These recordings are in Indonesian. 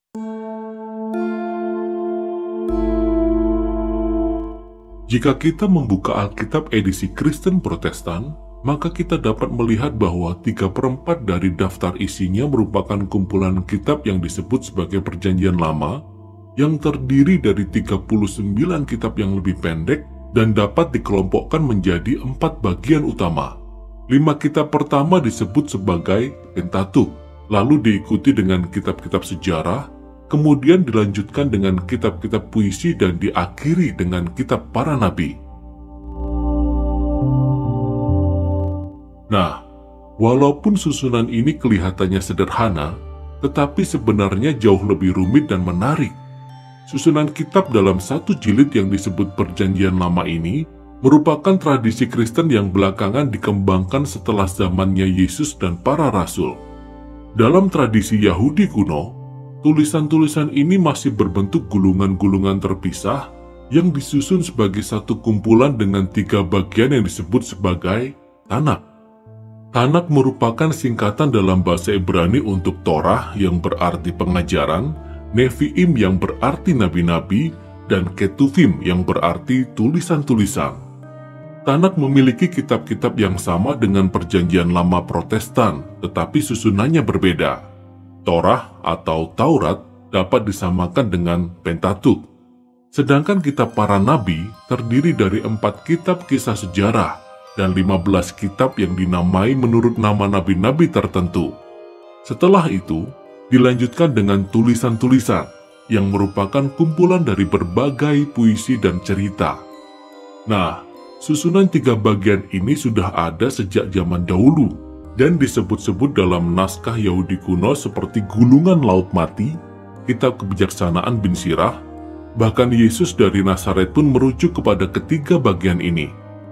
Jika kita membuka Alkitab edisi Kristen Protestan, maka kita dapat melihat bahwa 3/4 dari daftar isinya merupakan kumpulan kitab yang disebut sebagai Perjanjian Lama, yang terdiri dari 39 kitab yang lebih pendek dan dapat dikelompokkan menjadi 4 bagian utama. 5 kitab pertama disebut sebagai Pentateuch, lalu diikuti dengan kitab-kitab sejarah, kemudian dilanjutkan dengan kitab-kitab puisi dan diakhiri dengan kitab para nabi. Nah, walaupun susunan ini kelihatannya sederhana, tetapi sebenarnya jauh lebih rumit dan menarik. Susunan kitab dalam satu jilid yang disebut Perjanjian Lama ini merupakan tradisi Kristen yang belakangan dikembangkan setelah zamannya Yesus dan para rasul. Dalam tradisi Yahudi kuno, tulisan-tulisan ini masih berbentuk gulungan-gulungan terpisah yang disusun sebagai satu kumpulan dengan 3 bagian yang disebut sebagai Tanakh. Tanakh merupakan singkatan dalam bahasa Ibrani untuk Torah yang berarti pengajaran, Nevi'im yang berarti nabi-nabi, dan Ketuvim yang berarti tulisan-tulisan. Tanakh memiliki kitab-kitab yang sama dengan Perjanjian Lama Protestan, tetapi susunannya berbeda. Torah atau Taurat dapat disamakan dengan Pentateuch. Sedangkan kitab para nabi terdiri dari 4 kitab kisah sejarah dan 15 kitab yang dinamai menurut nama nabi-nabi tertentu. Setelah itu, dilanjutkan dengan tulisan-tulisan yang merupakan kumpulan dari berbagai puisi dan cerita. Nah, susunan 3 bagian ini sudah ada sejak zaman dahulu dan disebut-sebut dalam naskah Yahudi kuno seperti Gulungan Laut Mati, Kitab Kebijaksanaan bin Sirah, bahkan Yesus dari Nazaret pun merujuk kepada ketiga bagian ini.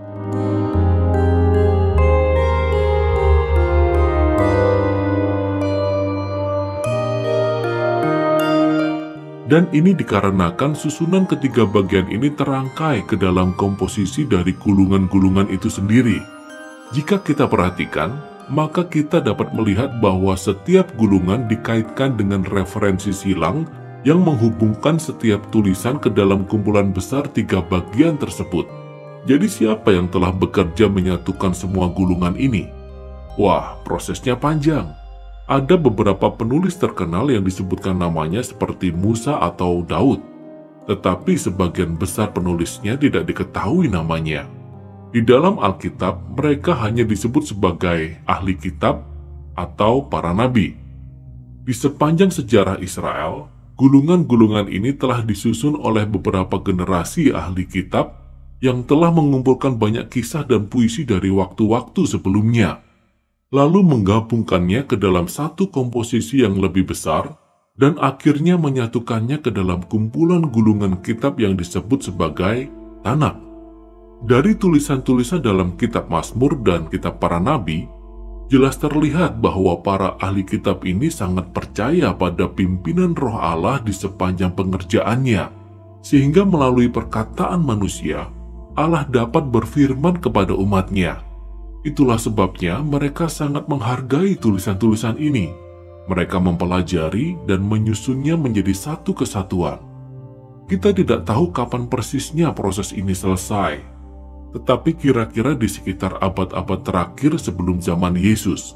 Dan ini dikarenakan susunan ketiga bagian ini terangkai ke dalam komposisi dari gulungan-gulungan itu sendiri. Jika kita perhatikan, maka kita dapat melihat bahwa setiap gulungan dikaitkan dengan referensi silang yang menghubungkan setiap tulisan ke dalam kumpulan besar 3 bagian tersebut. Jadi siapa yang telah bekerja menyatukan semua gulungan ini? Wah, prosesnya panjang. Ada beberapa penulis terkenal yang disebutkan namanya seperti Musa atau Daud, tetapi sebagian besar penulisnya tidak diketahui namanya. Di dalam Alkitab, mereka hanya disebut sebagai ahli kitab atau para nabi. Di sepanjang sejarah Israel, gulungan-gulungan ini telah disusun oleh beberapa generasi ahli kitab yang telah mengumpulkan banyak kisah dan puisi dari waktu-waktu sebelumnya, lalu menggabungkannya ke dalam satu komposisi yang lebih besar, dan akhirnya menyatukannya ke dalam kumpulan gulungan kitab yang disebut sebagai Tanakh. Dari tulisan-tulisan dalam kitab Mazmur dan kitab para nabi, jelas terlihat bahwa para ahli kitab ini sangat percaya pada pimpinan Roh Allah di sepanjang pengerjaannya, sehingga melalui perkataan manusia, Allah dapat berfirman kepada umatnya. Itulah sebabnya mereka sangat menghargai tulisan-tulisan ini. Mereka mempelajari dan menyusunnya menjadi satu kesatuan. Kita tidak tahu kapan persisnya proses ini selesai, tetapi kira-kira di sekitar abad-abad terakhir sebelum zaman Yesus.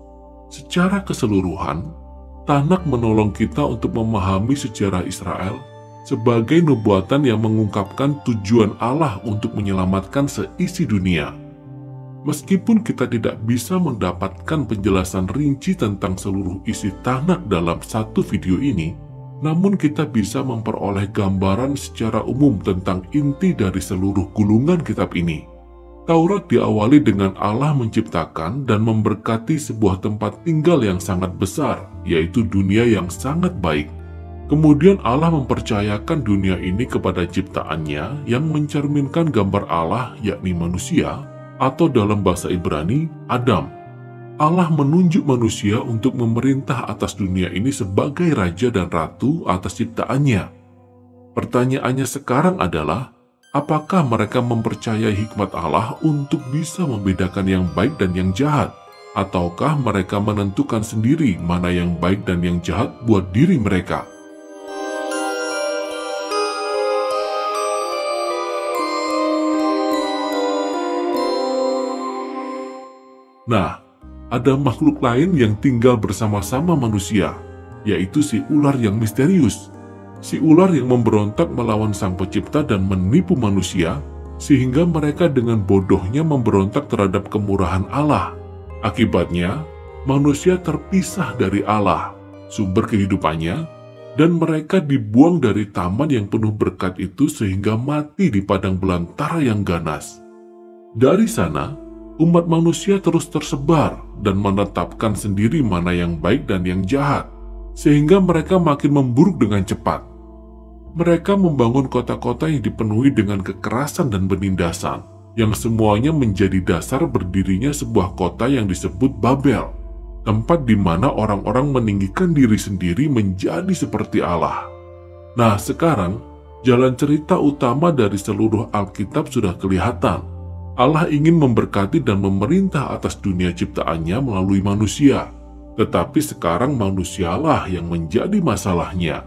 Secara keseluruhan, Tanakh menolong kita untuk memahami sejarah Israel sebagai nubuatan yang mengungkapkan tujuan Allah untuk menyelamatkan seisi dunia. Meskipun kita tidak bisa mendapatkan penjelasan rinci tentang seluruh isi Tanakh dalam satu video ini, namun kita bisa memperoleh gambaran secara umum tentang inti dari seluruh gulungan kitab ini. Taurat diawali dengan Allah menciptakan dan memberkati sebuah tempat tinggal yang sangat besar, yaitu dunia yang sangat baik. Kemudian Allah mempercayakan dunia ini kepada ciptaannya yang mencerminkan gambar Allah, yakni manusia, atau dalam bahasa Ibrani, Adam. Allah menunjuk manusia untuk memerintah atas dunia ini sebagai raja dan ratu atas ciptaannya. Pertanyaannya sekarang adalah, apakah mereka mempercayai hikmat Allah untuk bisa membedakan yang baik dan yang jahat? Ataukah mereka menentukan sendiri mana yang baik dan yang jahat buat diri mereka? Nah, ada makhluk lain yang tinggal bersama-sama manusia, yaitu si ular yang misterius. Si ular yang memberontak melawan Sang Pencipta dan menipu manusia, sehingga mereka dengan bodohnya memberontak terhadap kemurahan Allah. Akibatnya, manusia terpisah dari Allah, sumber kehidupannya, dan mereka dibuang dari taman yang penuh berkat itu sehingga mati di padang belantara yang ganas. Dari sana, umat manusia terus tersebar dan menetapkan sendiri mana yang baik dan yang jahat, sehingga mereka makin memburuk dengan cepat. Mereka membangun kota-kota yang dipenuhi dengan kekerasan dan penindasan, yang semuanya menjadi dasar berdirinya sebuah kota yang disebut Babel, tempat di mana orang-orang meninggikan diri sendiri menjadi seperti Allah. Nah, sekarang jalan cerita utama dari seluruh Alkitab sudah kelihatan. Allah ingin memberkati dan memerintah atas dunia ciptaannya melalui manusia. Tetapi sekarang manusialah yang menjadi masalahnya.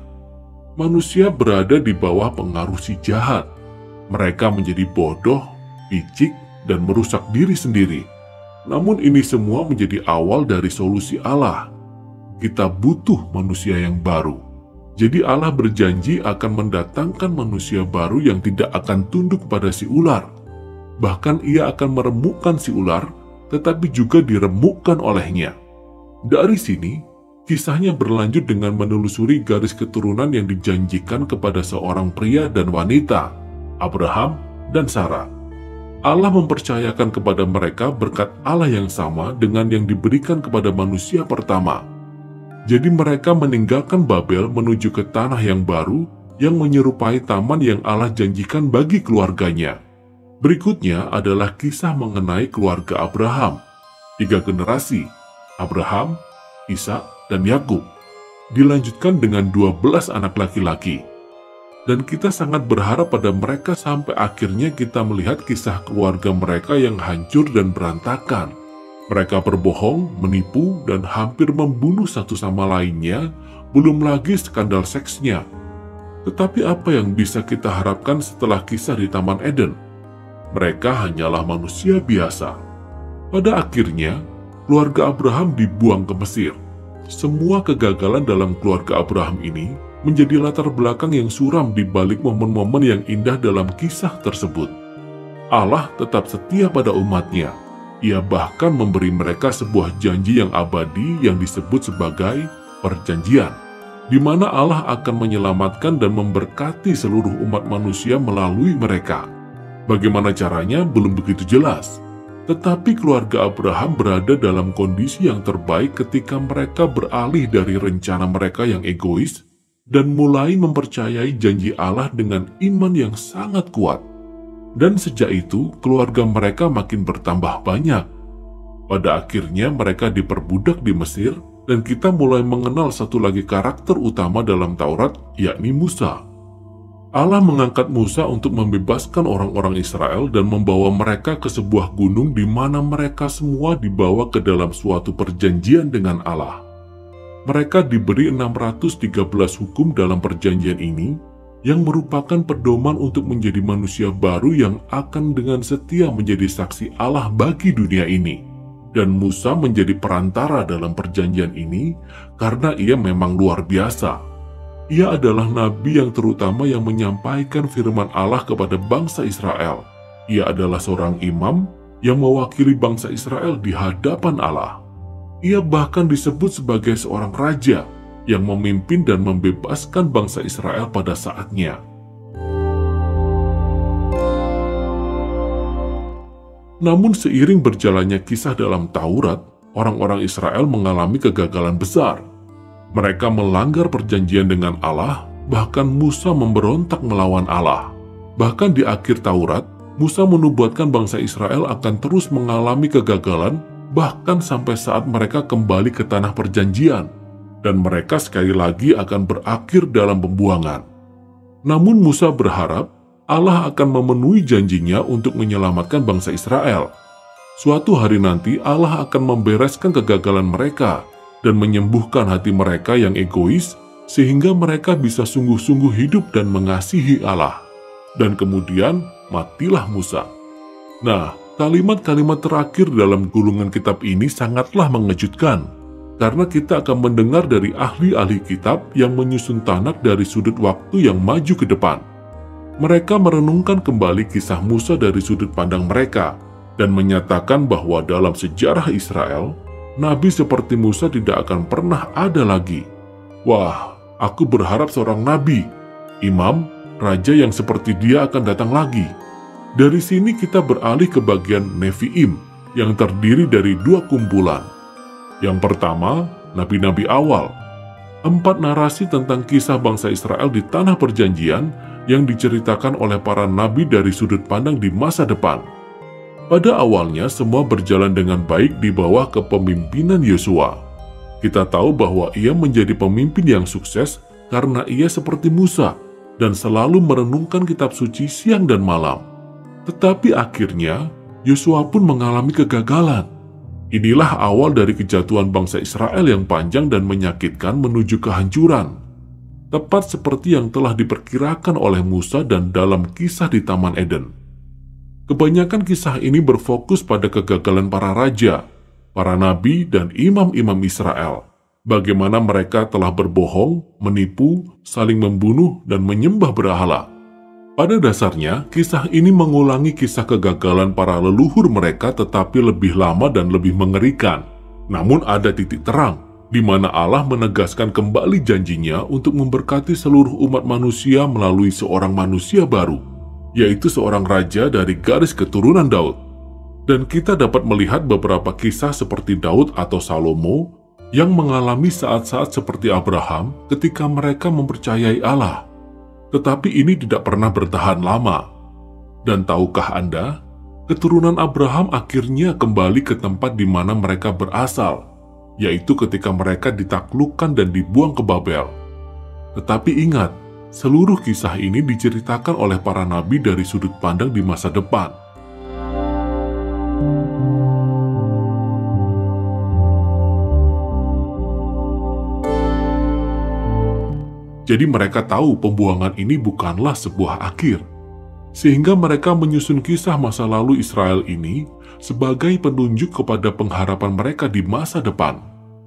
Manusia berada di bawah pengaruh si jahat. Mereka menjadi bodoh, picik, dan merusak diri sendiri. Namun ini semua menjadi awal dari solusi Allah. Kita butuh manusia yang baru. Jadi Allah berjanji akan mendatangkan manusia baru yang tidak akan tunduk pada si ular. Bahkan ia akan meremukkan si ular, tetapi juga diremukkan olehnya. Dari sini, kisahnya berlanjut dengan menelusuri garis keturunan yang dijanjikan kepada seorang pria dan wanita, Abraham dan Sarah. Allah mempercayakan kepada mereka berkat Allah yang sama dengan yang diberikan kepada manusia pertama. Jadi mereka meninggalkan Babel menuju ke tanah yang baru yang menyerupai taman yang Allah janjikan bagi keluarganya. Berikutnya adalah kisah mengenai keluarga Abraham. 3 generasi, Abraham, Ishak, dan Yakub. Dilanjutkan dengan 12 anak laki-laki. Dan kita sangat berharap pada mereka sampai akhirnya kita melihat kisah keluarga mereka yang hancur dan berantakan. Mereka berbohong, menipu, dan hampir membunuh satu sama lainnya, belum lagi skandal seksnya. Tetapi apa yang bisa kita harapkan setelah kisah di Taman Eden? Mereka hanyalah manusia biasa. Pada akhirnya, keluarga Abraham dibuang ke Mesir. Semua kegagalan dalam keluarga Abraham ini menjadi latar belakang yang suram di balik momen-momen yang indah dalam kisah tersebut. Allah tetap setia pada umatnya. Ia bahkan memberi mereka sebuah janji yang abadi yang disebut sebagai perjanjian, di mana Allah akan menyelamatkan dan memberkati seluruh umat manusia melalui mereka. Bagaimana caranya belum begitu jelas. Tetapi keluarga Abraham berada dalam kondisi yang terbaik ketika mereka beralih dari rencana mereka yang egois dan mulai mempercayai janji Allah dengan iman yang sangat kuat. Dan sejak itu, keluarga mereka makin bertambah banyak. Pada akhirnya mereka diperbudak di Mesir, dan kita mulai mengenal satu lagi karakter utama dalam Taurat, yakni Musa. Allah mengangkat Musa untuk membebaskan orang-orang Israel dan membawa mereka ke sebuah gunung di mana mereka semua dibawa ke dalam suatu perjanjian dengan Allah. Mereka diberi 613 hukum dalam perjanjian ini, yang merupakan pedoman untuk menjadi manusia baru yang akan dengan setia menjadi saksi Allah bagi dunia ini. Dan Musa menjadi perantara dalam perjanjian ini karena ia memang luar biasa. Ia adalah nabi yang terutama yang menyampaikan firman Allah kepada bangsa Israel. Ia adalah seorang imam yang mewakili bangsa Israel di hadapan Allah. Ia bahkan disebut sebagai seorang raja yang memimpin dan membebaskan bangsa Israel pada saatnya. Namun seiring berjalannya kisah dalam Taurat, orang-orang Israel mengalami kegagalan besar. Mereka melanggar perjanjian dengan Allah, bahkan Musa memberontak melawan Allah. Bahkan di akhir Taurat, Musa menubuatkan bangsa Israel akan terus mengalami kegagalan, bahkan sampai saat mereka kembali ke tanah perjanjian. Dan mereka sekali lagi akan berakhir dalam pembuangan. Namun Musa berharap Allah akan memenuhi janjinya untuk menyelamatkan bangsa Israel. Suatu hari nanti Allah akan membereskan kegagalan mereka dan menyembuhkan hati mereka yang egois, sehingga mereka bisa sungguh-sungguh hidup dan mengasihi Allah. Dan kemudian matilah Musa. Nah, Kalimat-kalimat terakhir dalam gulungan kitab ini sangatlah mengejutkan, karena kita akan mendengar dari ahli-ahli kitab yang menyusun Tanakh dari sudut waktu yang maju ke depan. Mereka merenungkan kembali kisah Musa dari sudut pandang mereka, dan menyatakan bahwa dalam sejarah Israel, nabi seperti Musa tidak akan pernah ada lagi. Wah, aku berharap seorang nabi, imam, raja yang seperti dia akan datang lagi. Dari sini kita beralih ke bagian Nevi'im yang terdiri dari dua kumpulan. Yang pertama, nabi-nabi awal. 4 narasi tentang kisah bangsa Israel di Tanah Perjanjian yang diceritakan oleh para nabi dari sudut pandang di masa depan. Pada awalnya semua berjalan dengan baik di bawah kepemimpinan Yosua. Kita tahu bahwa ia menjadi pemimpin yang sukses karena ia seperti Musa dan selalu merenungkan kitab suci siang dan malam. Tetapi akhirnya, Yosua pun mengalami kegagalan. Inilah awal dari kejatuhan bangsa Israel yang panjang dan menyakitkan menuju kehancuran. Tepat seperti yang telah diperkirakan oleh Musa dan dalam kisah di Taman Eden. Kebanyakan kisah ini berfokus pada kegagalan para raja, para nabi, dan imam-imam Israel. Bagaimana mereka telah berbohong, menipu, saling membunuh, dan menyembah berhala. Pada dasarnya, kisah ini mengulangi kisah kegagalan para leluhur mereka tetapi lebih lama dan lebih mengerikan. Namun ada titik terang, di mana Allah menegaskan kembali janjinya untuk memberkati seluruh umat manusia melalui seorang manusia baru, yaitu seorang raja dari garis keturunan Daud. Dan kita dapat melihat beberapa kisah seperti Daud atau Salomo yang mengalami saat-saat seperti Abraham ketika mereka mempercayai Allah. Tetapi ini tidak pernah bertahan lama. Dan tahukah Anda, keturunan Abraham akhirnya kembali ke tempat di mana mereka berasal, yaitu ketika mereka ditaklukkan dan dibuang ke Babel. Tetapi ingat, seluruh kisah ini diceritakan oleh para nabi dari sudut pandang di masa depan. Jadi mereka tahu pembuangan ini bukanlah sebuah akhir. Sehingga mereka menyusun kisah masa lalu Israel ini sebagai penunjuk kepada pengharapan mereka di masa depan.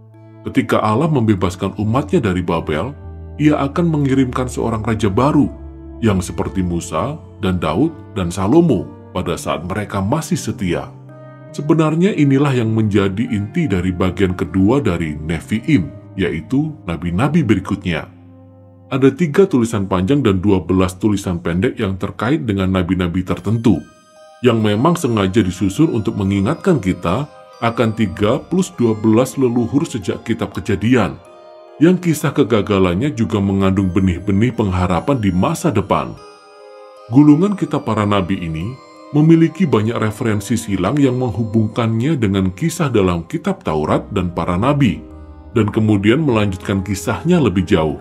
Ketika Allah membebaskan umatnya dari Babel, ia akan mengirimkan seorang raja baru yang seperti Musa dan Daud dan Salomo pada saat mereka masih setia. Sebenarnya inilah yang menjadi inti dari bagian kedua dari Nevi'im, yaitu nabi-nabi berikutnya. Ada 3 tulisan panjang dan 12 tulisan pendek yang terkait dengan nabi-nabi tertentu, yang memang sengaja disusun untuk mengingatkan kita akan 3 plus 12 leluhur sejak kitab Kejadian, yang kisah kegagalannya juga mengandung benih-benih pengharapan di masa depan. Gulungan kitab para nabi ini memiliki banyak referensi silang yang menghubungkannya dengan kisah dalam kitab Taurat dan para nabi, dan kemudian melanjutkan kisahnya lebih jauh.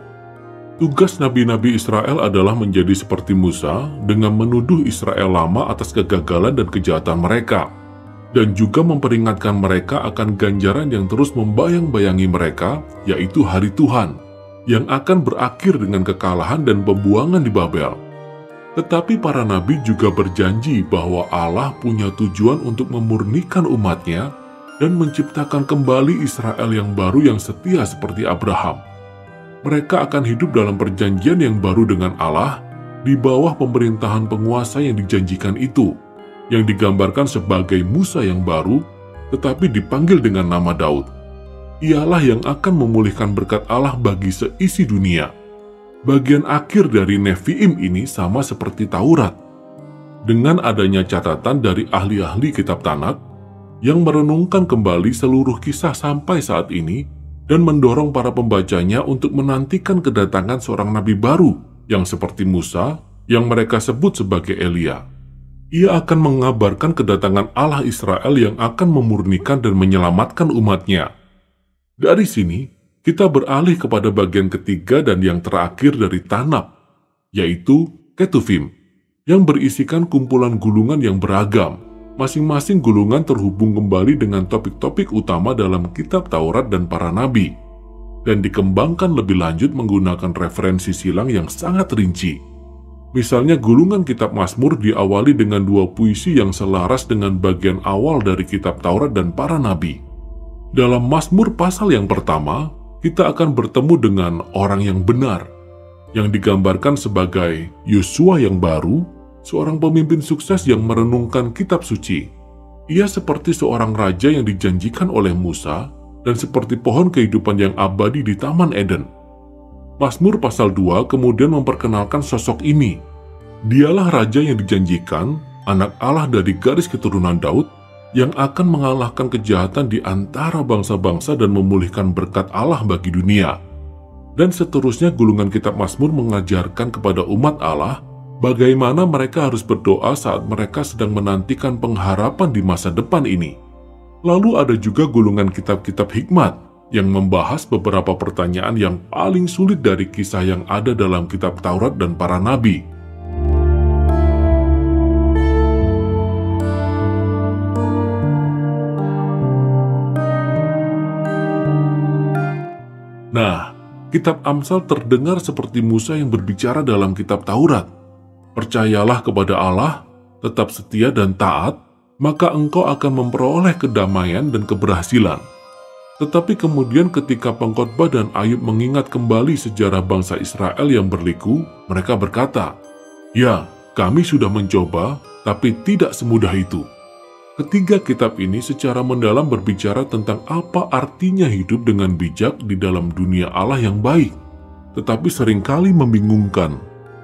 Tugas nabi-nabi Israel adalah menjadi seperti Musa dengan menuduh Israel lama atas kegagalan dan kejahatan mereka, dan juga memperingatkan mereka akan ganjaran yang terus membayang-bayangi mereka, yaitu hari Tuhan, yang akan berakhir dengan kekalahan dan pembuangan di Babel. Tetapi para nabi juga berjanji bahwa Allah punya tujuan untuk memurnikan umatnya dan menciptakan kembali Israel yang baru yang setia seperti Abraham. Mereka akan hidup dalam perjanjian yang baru dengan Allah di bawah pemerintahan penguasa yang dijanjikan itu, yang digambarkan sebagai Musa yang baru, tetapi dipanggil dengan nama Daud. Ialah yang akan memulihkan berkat Allah bagi seisi dunia. Bagian akhir dari Nevi'im ini sama seperti Taurat. Dengan adanya catatan dari ahli-ahli kitab Tanakh yang merenungkan kembali seluruh kisah sampai saat ini, dan mendorong para pembacanya untuk menantikan kedatangan seorang nabi baru yang seperti Musa, yang mereka sebut sebagai Elia. Ia akan mengabarkan kedatangan Allah Israel yang akan memurnikan dan menyelamatkan umatnya. Dari sini, kita beralih kepada bagian ketiga dan yang terakhir dari Tanakh, yaitu Ketuvim, yang berisikan kumpulan gulungan yang beragam. Masing-masing gulungan terhubung kembali dengan topik-topik utama dalam kitab Taurat dan para nabi, dan dikembangkan lebih lanjut menggunakan referensi silang yang sangat rinci. Misalnya gulungan kitab Mazmur diawali dengan dua puisi yang selaras dengan bagian awal dari kitab Taurat dan para nabi. Dalam Mazmur pasal yang pertama, kita akan bertemu dengan orang yang benar, yang digambarkan sebagai Yosua yang baru, seorang pemimpin sukses yang merenungkan kitab suci. Ia seperti seorang raja yang dijanjikan oleh Musa dan seperti pohon kehidupan yang abadi di Taman Eden. Mazmur pasal 2 kemudian memperkenalkan sosok ini. Dialah raja yang dijanjikan, anak Allah dari garis keturunan Daud, yang akan mengalahkan kejahatan di antara bangsa-bangsa dan memulihkan berkat Allah bagi dunia. Dan seterusnya gulungan kitab Mazmur mengajarkan kepada umat Allah bagaimana mereka harus berdoa saat mereka sedang menantikan pengharapan di masa depan ini. Lalu ada juga gulungan kitab-kitab hikmat yang membahas beberapa pertanyaan yang paling sulit dari kisah yang ada dalam kitab Taurat dan para nabi. Nah, kitab Amsal terdengar seperti Musa yang berbicara dalam kitab Taurat. Percayalah kepada Allah, tetap setia dan taat, maka engkau akan memperoleh kedamaian dan keberhasilan. Tetapi kemudian ketika pengkhotbah dan Ayub mengingat kembali sejarah bangsa Israel yang berliku, mereka berkata, "Ya, kami sudah mencoba, tapi tidak semudah itu." Ketiga kitab ini secara mendalam berbicara tentang apa artinya hidup dengan bijak di dalam dunia Allah yang baik, tetapi seringkali membingungkan.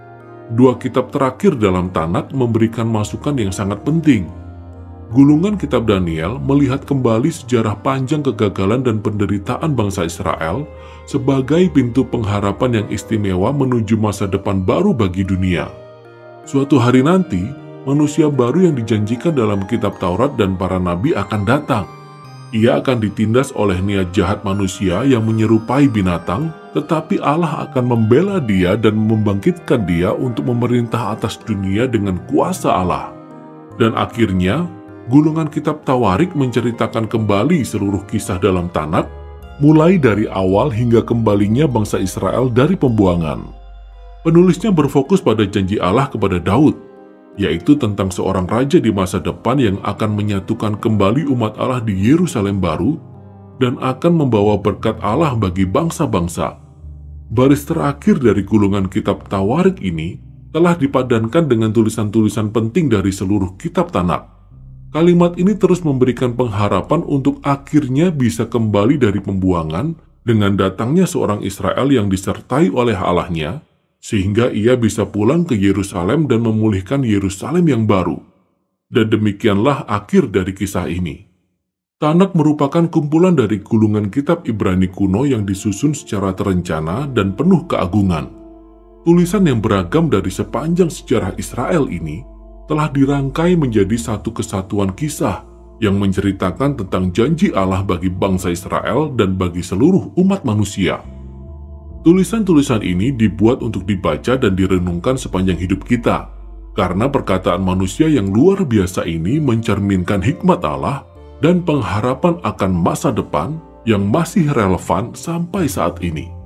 Dua kitab terakhir dalam Tanakh memberikan masukan yang sangat penting. Gulungan kitab Daniel melihat kembali sejarah panjang kegagalan dan penderitaan bangsa Israel sebagai pintu pengharapan yang istimewa menuju masa depan baru bagi dunia. Suatu hari nanti, manusia baru yang dijanjikan dalam kitab Taurat dan para nabi akan datang. Ia akan ditindas oleh niat jahat manusia yang menyerupai binatang, tetapi Allah akan membela dia dan membangkitkan dia untuk memerintah atas dunia dengan kuasa Allah. Dan akhirnya, gulungan kitab Tawarik menceritakan kembali seluruh kisah dalam Tanakh, mulai dari awal hingga kembalinya bangsa Israel dari pembuangan. Penulisnya berfokus pada janji Allah kepada Daud, yaitu tentang seorang raja di masa depan yang akan menyatukan kembali umat Allah di Yerusalem baru dan akan membawa berkat Allah bagi bangsa-bangsa. Baris terakhir dari gulungan kitab Tawarik ini telah dipadankan dengan tulisan-tulisan penting dari seluruh kitab Tanakh. Kalimat ini terus memberikan pengharapan untuk akhirnya bisa kembali dari pembuangan dengan datangnya seorang Israel yang disertai oleh Allahnya, sehingga ia bisa pulang ke Yerusalem dan memulihkan Yerusalem yang baru. Dan demikianlah akhir dari kisah ini. Tanakh merupakan kumpulan dari gulungan kitab Ibrani kuno yang disusun secara terencana dan penuh keagungan. Tulisan yang beragam dari sepanjang sejarah Israel ini telah dirangkai menjadi satu kesatuan kisah yang menceritakan tentang janji Allah bagi bangsa Israel dan bagi seluruh umat manusia. Tulisan-tulisan ini dibuat untuk dibaca dan direnungkan sepanjang hidup kita, karena perkataan manusia yang luar biasa ini mencerminkan hikmat Allah dan pengharapan akan masa depan yang masih relevan sampai saat ini.